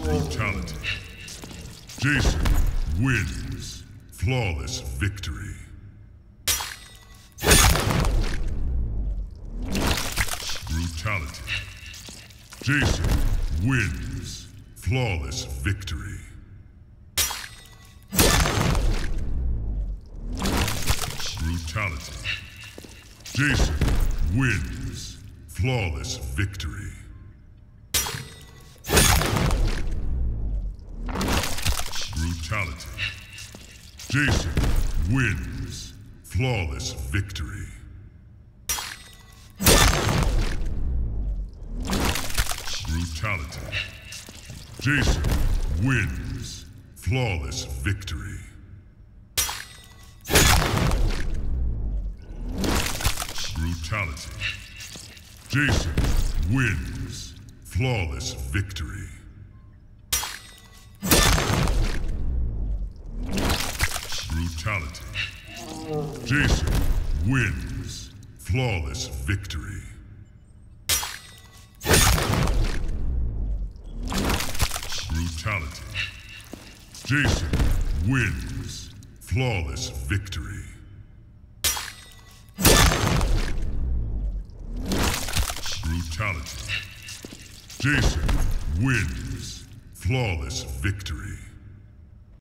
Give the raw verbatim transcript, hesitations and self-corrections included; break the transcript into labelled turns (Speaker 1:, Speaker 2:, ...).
Speaker 1: Brutality. Jason wins. Flawless victory. Brutality. Jason wins. Flawless victory. Brutality. Jason wins. Flawless victory. Brutality. Jason wins. Flawless victory. Brutality. Jason wins. Flawless victory. Brutality. Jason wins. Flawless victory. Brutality. Jason wins. Flawless victory. Brutality. Jason wins. Flawless victory. Brutality. Jason wins. Flawless victory.